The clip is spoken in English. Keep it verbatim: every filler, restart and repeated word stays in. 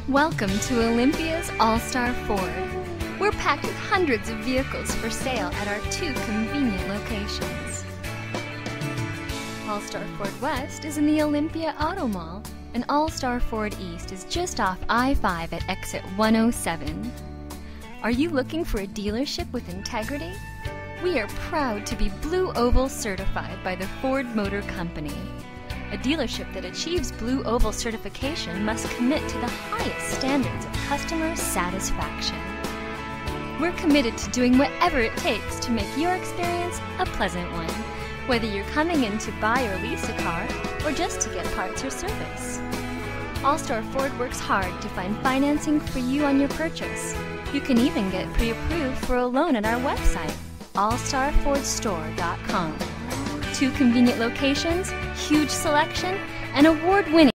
Welcome to Olympia's All-Star Ford. We're packed with hundreds of vehicles for sale at our two convenient locations. All-Star Ford West is in the Olympia Auto Mall, and All-Star Ford East is just off I five at exit one oh seven. Are you looking for a dealership with integrity? We are proud to be Blue Oval certified by the Ford Motor Company. A dealership that achieves Blue Oval certification must commit to the highest standards of customer satisfaction. We're committed to doing whatever it takes to make your experience a pleasant one, whether you're coming in to buy or lease a car or just to get parts or service. All-Star Ford works hard to find financing for you on your purchase. You can even get pre-approved for a loan at our website, all star ford store dot com. Two convenient locations, huge selection, and award-winning